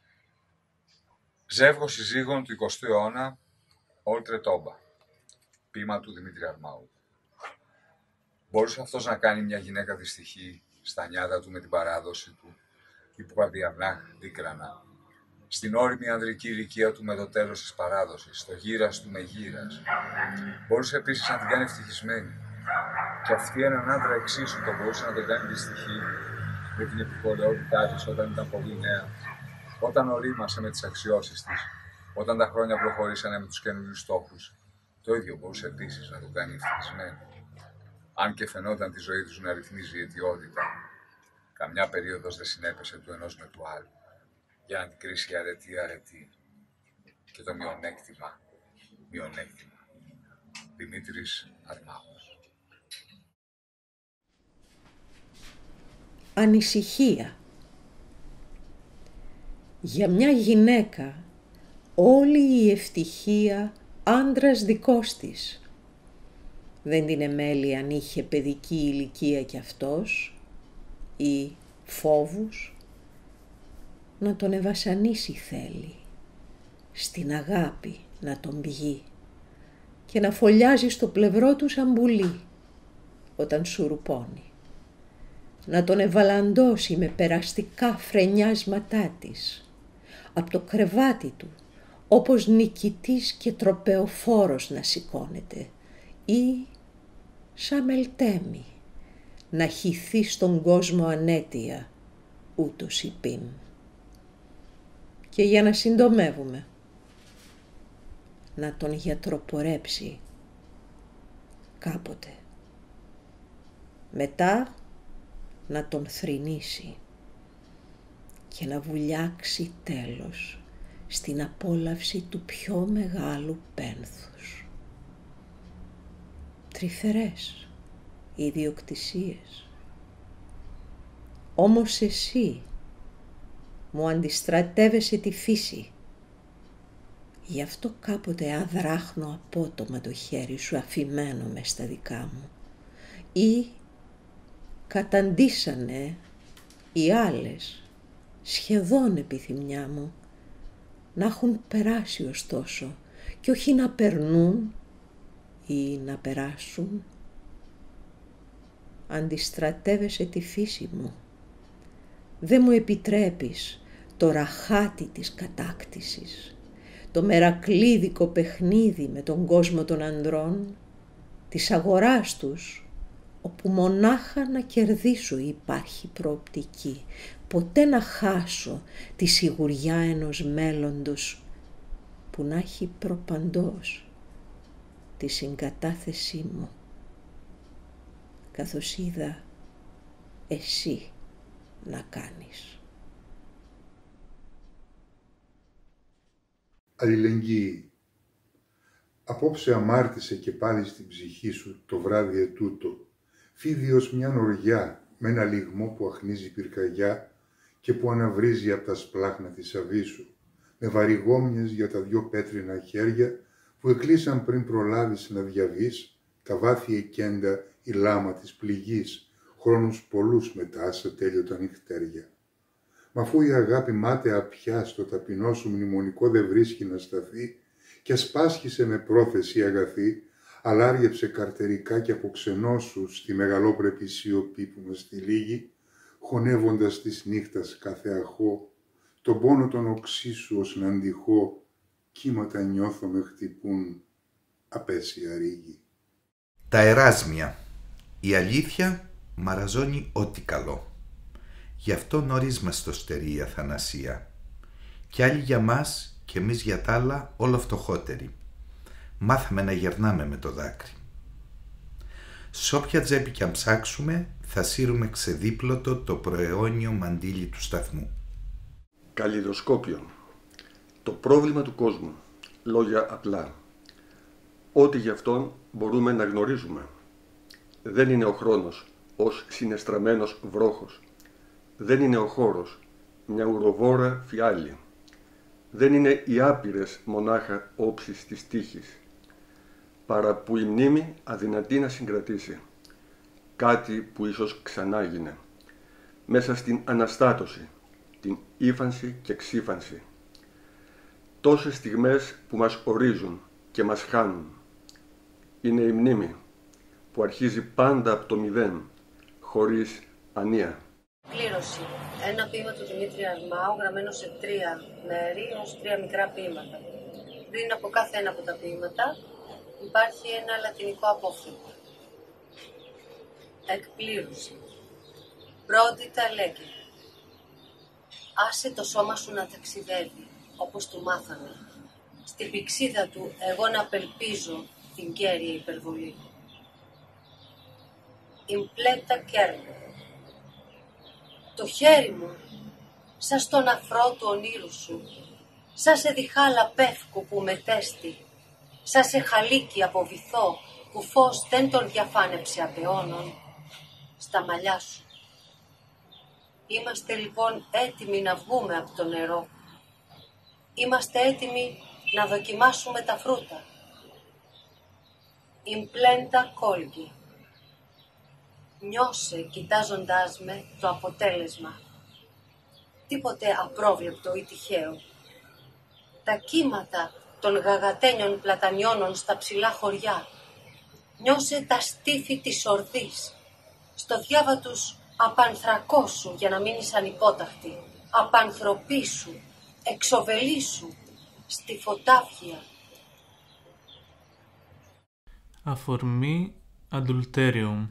Ζεύγος συζύγων του εικοστού αιώνα, Όλτρε Τόμπα, ποίημα του Δημήτρη Αρμάου. Μπορούσε αυτός να κάνει μια γυναίκα δυστυχή στα νιάτα του με την παράδοση του, υπουαδιανά δίκρανα. Στην όριμη ανδρική ηλικία του με το τέλος της παράδοσης, το γύρας του με γύρας. Μπορούσε επίσης να την κάνει ευτυχισμένη. Και αυτή έναν άντρα εξίσου το μπορούσε να τον κάνει δυστυχή με την επικολαιότητά της όταν ήταν πολύ νέα, όταν ορίμασε με τις αξιώσεις της, όταν τα χρόνια προχωρήσανε με τους καινούριους στόχους. Το ίδιο μπορούσε επίσης να τον κάνει ευτυχισμένη. Αν και φαινόταν τη ζωή τους να ρυθμίζει η αιτιότητα, καμιά περίοδος δεν συνέπεσε του ενός με του άλλου, για να την κρίσει αρετή αρετή. Και το μειονέκτημα, μειονέκτημα. Δημήτρης Αρμάος. Ανησυχία. Για μια γυναίκα όλη η ευτυχία άντρας δικός της. Δεν την εμέλει αν είχε παιδική ηλικία κι αυτός ή φόβους. Να τον ευασανίσει θέλει, στην αγάπη να τον πηγεί και να φωλιάζει στο πλευρό του σαν πουλί όταν σουρουπώνει. Να τον ευαλαντώσει με περαστικά φρενιάσματά της, από το κρεβάτι του, όπως νικητής και τροπεοφόρος να σηκώνεται ή σαν μελτέμι να χυθεί στον κόσμο ανέτεια ούτως υπήν. Και για να συντομεύουμε, να τον γιατροπορέψει κάποτε. Μετά να τον θρηνήσει και να βουλιάξει τέλος στην απόλαυση του πιο μεγάλου πένθους. Τρυφερές ιδιοκτησίες. Όμως εσύ μου αντιστρατεύεσαι τη φύση. Γι' αυτό κάποτε αδράχνω απότομα το χέρι σου αφημένο μες στα δικά μου. Ή καταντήσανε οι άλλες, σχεδόν επιθυμιά μου, να έχουν περάσει ωστόσο και όχι να περνούν ή να περάσουν. Αντιστρατεύεσαι τη φύση μου. Δεν μου επιτρέπεις το ραχάτι της κατάκτησης, το μερακλίδικο παιχνίδι με τον κόσμο των ανδρών, της αγοράς τους όπου μονάχα να κερδίσω υπάρχει προοπτική, ποτέ να χάσω τη σιγουριά ενός μέλλοντος που να έχει προπαντός τη συγκατάθεσή μου, καθώς είδα εσύ να κάνεις. Αλληλεγγύη. Απόψε αμάρτησε και πάλι στην ψυχή σου το βράδυ ετούτο, φίδιος μια νοριά με ένα λιγμό που αχνίζει πυρκαγιά και που αναβρίζει από τα σπλάχνα της αβύσσου, με βαρυγόμοιες για τα δυο πέτρινα χέρια που εκλείσαν πριν προλάβεις να διαβείς τα βάθη εκέντα η λάμα της πληγής, χρόνους πολλούς μετά σε τέλειωτα νυχτέρια. Μα αφού η αγάπη μάταια πια στο ταπεινό σου μνημονικό δεν βρίσκει να σταθεί και σπάσχισε με πρόθεση αγαθή, αλάριεψε καρτερικά και αποξενό σου στη μεγαλόπρεπη σιωπή που μας τυλίγει, χωνεύοντας της νύχτας κάθε αχώ, τον πόνο των οξύ σου ως να αντιχώ, κύματα νιώθω με χτυπούν απέσια ρίγη. Τα εράσμια. Η αλήθεια μαραζώνει ό,τι καλό. Γι' αυτό νωρίς μας το στερεί η αθανασία. Κι άλλοι για μας και εμείς για τ' άλλα όλο φτωχότεροι. Μάθαμε να γερνάμε με το δάκρυ. Σ' όποια τσέπη κι αν ψάξουμε, θα σύρουμε ξεδίπλωτο το προαιώνιο μαντίλι του σταθμού. Καλλιδοσκόπιο. Το πρόβλημα του κόσμου. Λόγια απλά. Ό,τι γι' αυτόν μπορούμε να γνωρίζουμε. Δεν είναι ο χρόνος ως συνεστραμμένος βρόχος. Δεν είναι ο χώρος μια ουροβόρα φιάλη. Δεν είναι οι άπειρες μονάχα όψεις της τύχης, παρά που η μνήμη αδυνατεί να συγκρατήσει. Κάτι που ίσως ξανάγινε. Μέσα στην αναστάτωση, την ύφανση και ξύφανση. Τόσες στιγμές που μας ορίζουν και μας χάνουν. Είναι η μνήμη που αρχίζει πάντα από το μηδέν, χωρίς ανία. Πλήρωση. Ένα ποίημα του Δημήτρη Αρμάου γραμμένο σε τρία μέρη ως τρία μικρά ποίηματα. Πριν από κάθε ένα από τα ποίηματα υπάρχει ένα λατινικό απόφθεγμα. Εκπλήρωση. Πρόντιτα λέγει. Άσε το σώμα σου να ταξιδεύει, όπως του μάθανε. Στην πηξίδα του εγώ να απελπίζω την κέρια υπερβολή. Ιμπλέτα κέρνο. Το χέρι μου, σαν στον αφρό του ονείρου σου, σαν σε διχάλα πεύκου που μετέστη, σαν σε χαλίκι από βυθό που φως δεν τον διαφάνεψε απ' αιώνων, στα μαλλιά σου. Είμαστε λοιπόν έτοιμοι να βγούμε από το νερό. Είμαστε έτοιμοι να δοκιμάσουμε τα φρούτα. Ιμπλέντα κόλγι. Νιώσε, κοιτάζοντάς με, το αποτέλεσμα. Τίποτε απρόβλεπτο ή τυχαίο. Τα κύματα των γαγατένιων πλατανιώνων στα ψηλά χωριά. Νιώσε τα στήθη της ορδής. Στο διάβα τους απανθρακώσου για να μείνεις ανυπόταχτη. Απανθρωπίσου, εξοβελίσου, στη φωτάφια. Αφορμή Adulterium.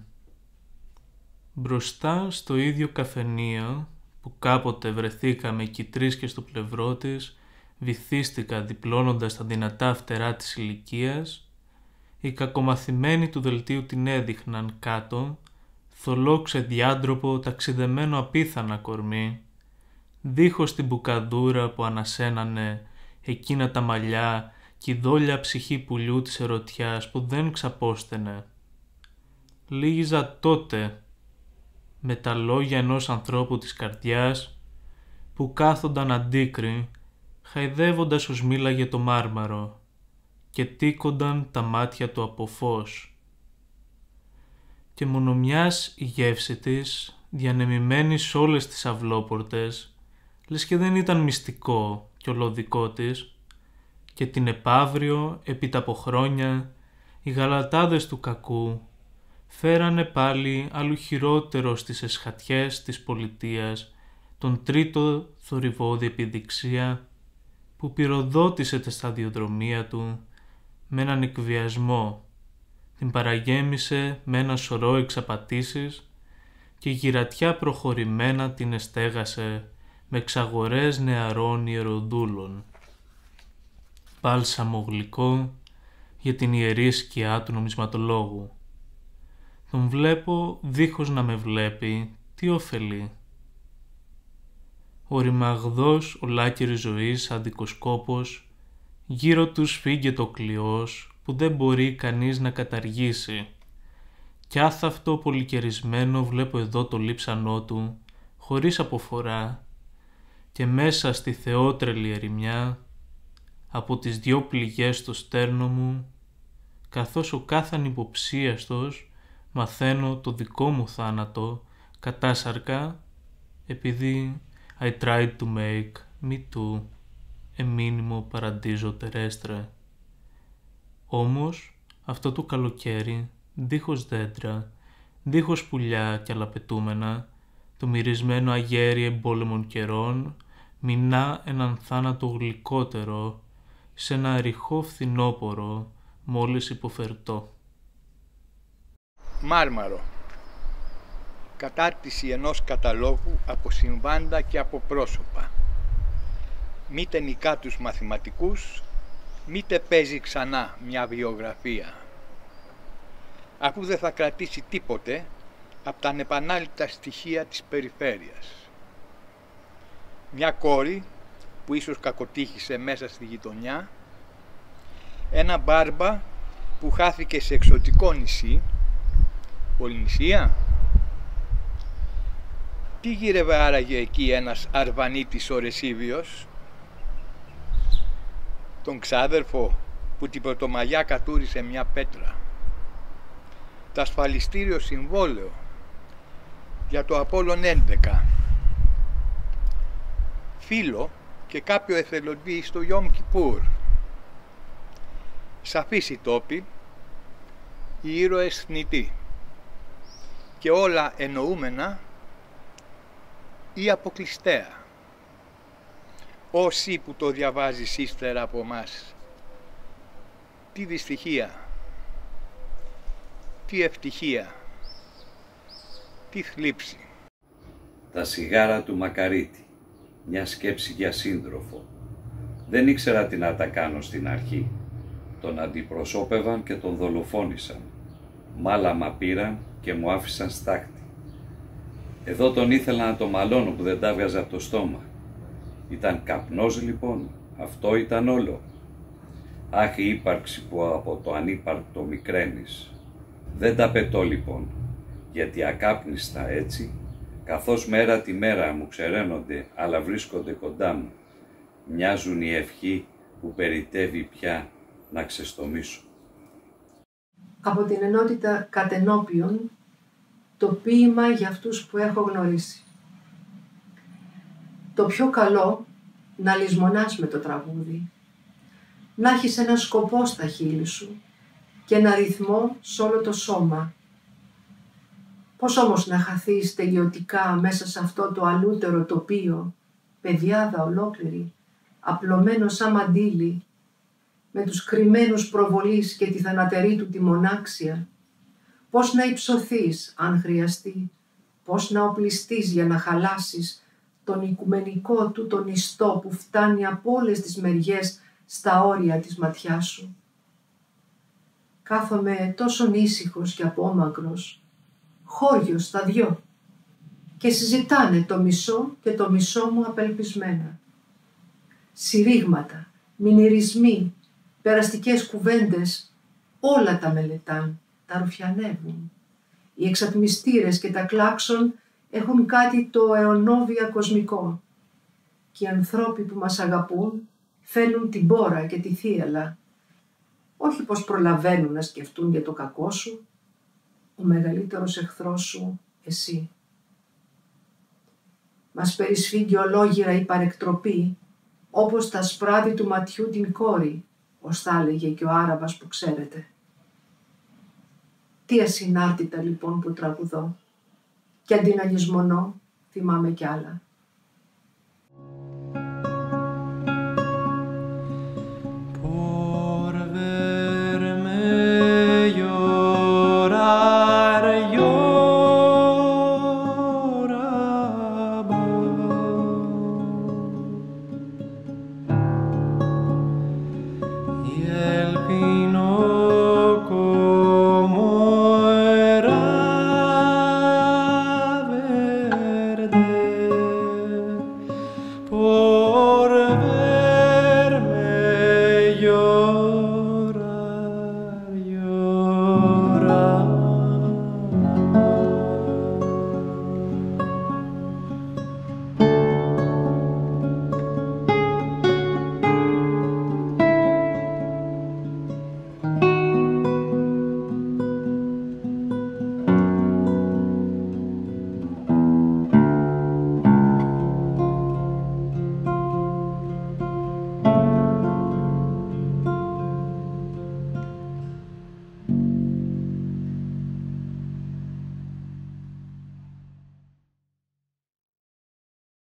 Μπροστά στο ίδιο καφενείο που κάποτε βρεθήκαμε κι οι τρεις και στο πλευρό της, βυθίστηκα διπλώνοντας τα δυνατά φτερά της ηλικίας, οι κακομαθημένοι του δελτίου την έδειχναν κάτω, θολό ξεδιάντροπο ταξιδεμένο απίθανα κορμί, δίχως την μπουκαδούρα που ανασένανε εκείνα τα μαλλιά κι η δόλια ψυχή πουλιού της ερωτιάς που δεν ξαπόστενε. Λίγιζα τότε με τα λόγια ενός ανθρώπου της καρδιάς που κάθονταν αντίκρι, χαϊδεύοντας ως μίλαγε το μάρμαρο και τίκονταν τα μάτια του από φως. Και μόνο μιας η γεύση της, διανεμημένη σ' όλες τις αυλόπορτες, λες και δεν ήταν μυστικό κι ολοδικό της, και την επαύριο, επί τα από χρόνια, οι γαλατάδες του κακού φέρανε πάλι αλλού χειρότερο στις εσχατιές της πολιτείας τον τρίτο θορυβόδη επιδειξία που πυροδότησε τα σταδιοδρομία του με έναν εκβιασμό, την παραγέμισε με ένα σωρό εξαπατήσεις και η γυρατιά προχωρημένα την εστέγασε με εξαγορές νεαρών ιεροδούλων. Μπάλσαμο γλυκό για την ιερή σκιά του νομισματολόγου. Τον βλέπω δίχως να με βλέπει, τι ωφελεί. Ο ρημαγδός ολάκερης ζωής αντικοσκόπος, γύρω του σφίγγε το κλειός που δεν μπορεί κανείς να καταργήσει. Κι άθαυτο πολυκαιρισμένο βλέπω εδώ το λείψανό του, χωρίς αποφορά, και μέσα στη θεότρελη ερημιά, από τις δυο πληγές στο στέρνο μου, καθώς ο κάθαν υποψίαστος μαθαίνω το δικό μου θάνατο κατάσαρκα, επειδή I tried to make me too a minimo paradiso terrestre. Όμως αυτό το καλοκαίρι, δίχως δέντρα, δίχως πουλιά και αλαπετούμενα, το μυρισμένο αγέρι εμπόλεμων καιρών μηνά έναν θάνατο γλυκότερο σε ένα ρηχό φθινόπορο μόλις υποφερτό. Μάρμαρο. Κατάρτιση ενός καταλόγου από συμβάντα και από πρόσωπα. Μήτε νικά τους μαθηματικούς, μήτε παίζει ξανά μια βιογραφία. Αφού δεν θα κρατήσει τίποτε από τα ανεπανάληπτα στοιχεία της περιφέρειας. Μια κόρη που ίσως κακοτύχησε μέσα στη γειτονιά, ένα μπάρμπα που χάθηκε σε εξωτικό νησί, Πολυνησία. Τι γύρευε άραγε εκεί ένας Αρβανίτης ο Ρεσίβιος, τον ξάδερφο που την πρωτομαγιά κατούρισε μια πέτρα, το ασφαλιστήριο συμβόλαιο για το Απόλλων έντεκα, φίλο και κάποιο εθελοντή στο Γιόμ Κιπούρ. Σαφείς οι τόποι, οι ήρωες θνητοί και όλα εννοούμενα ή αποκλειστέα. Όσοι που το διαβάζεις ύστερα από μας, τι δυστυχία, τι ευτυχία, τι θλίψη. Τα σιγάρα του Μακαρίτη, μια σκέψη για σύντροφο. Δεν ήξερα τι να τα κάνω στην αρχή. Τον αντιπροσώπευαν και τον δολοφόνησαν. Μάλαμα πήραν και μου άφησαν στάχτη. Εδώ τον ήθελα να το μαλώνω που δεν τα βγάζα από το στόμα. Ήταν καπνός λοιπόν, αυτό ήταν όλο. Αχ, η ύπαρξη που από το ανύπαρκτο μικραίνεις. Δεν τα πετώ λοιπόν, γιατί ακάπνιστα έτσι, καθώς μέρα τη μέρα μου ξεραίνονται, αλλά βρίσκονται κοντά μου, μοιάζουν οι ευχοί που περιτεύει πια να ξεστομίσω. Από την ενότητα Κατενόπιον, το ποίημα για αυτούς που έχω γνωρίσει. Το πιο καλό να λησμονάς με το τραγούδι, να έχεις ένα σκοπό στα χείλη σου και ένα ρυθμό σε όλο το σώμα. Πώς όμως να χαθείς τελειωτικά μέσα σε αυτό το αλούτερο τοπίο, πεδιάδα ολόκληρη, απλωμένο σαν μαντίλι, με τους κρυμμένους προβολείς και τη θανατερή του τη μονάξια. Πώς να υψωθείς αν χρειαστεί, πώς να οπλιστείς για να χαλάσεις τον οικουμενικό του τον ιστό που φτάνει από όλες τις μεριές στα όρια της ματιάς σου. Κάθομαι τόσο ήσυχος και απόμακρος, χώριος στα δυο, και συζητάνε το μισό και το μισό μου απελπισμένα. Συρρήγματα, μηνυρισμοί, περαστικές κουβέντες, όλα τα μελετάν, τα ρουφιανεύουν. Οι εξατμιστήρες και τα κλάξον έχουν κάτι το αιωνόβια κοσμικό και οι ανθρώποι που μας αγαπούν φαίνουν την μπόρα και τη θύελα. Όχι πως προλαβαίνουν να σκεφτούν για το κακό σου, ο μεγαλύτερος εχθρός σου εσύ. Μας περισφίγγει ολόγυρα η παρεκτροπή, όπως τα σπράδι του ματιού την κόρη, ως θα έλεγε και ο Άραβας που ξέρετε. Τι ασυνάρτητα λοιπόν που τραγουδώ, και αντί να λησμονώ, θυμάμαι κι άλλα.